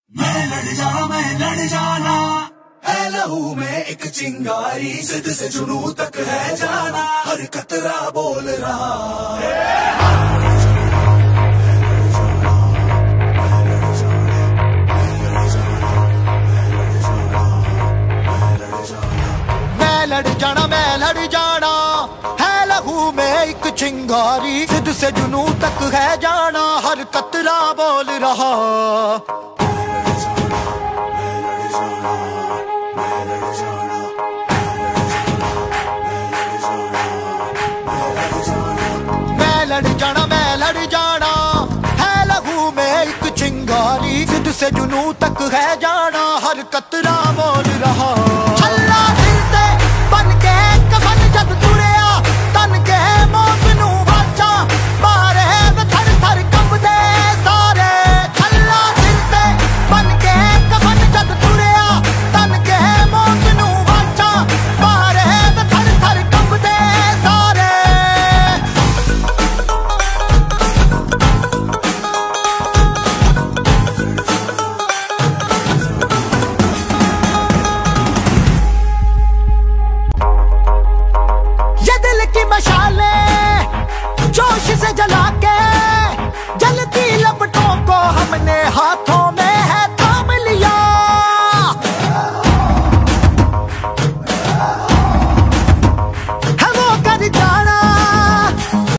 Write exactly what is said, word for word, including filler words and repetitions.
मैं लड़ जाना मैं लड़ जाना है लहू में एक चिंगारी, जिद से जुनू तक है जाना, हर कतरा बोल रहा। मैं लड़ जाना मैं लड़ जाना है लहू में एक चिंगारी, जिद से जुनू तक है जाना, हर कतरा बोल रहा। मैं लड़ जाना मैं लड़ जाना है लहू में एक चिंगारी, जिद से जुनू तक है जाना, हर कतरा बोल रहा।